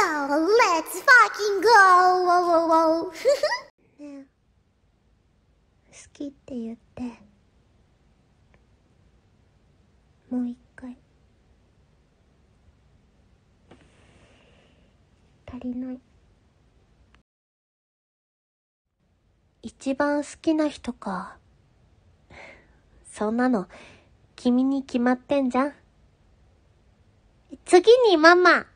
let's fucking go! ねえ、好きって言って。もう一回。足りない。一番好きな人か。そんなの、君に決まってんじゃん。次にママ。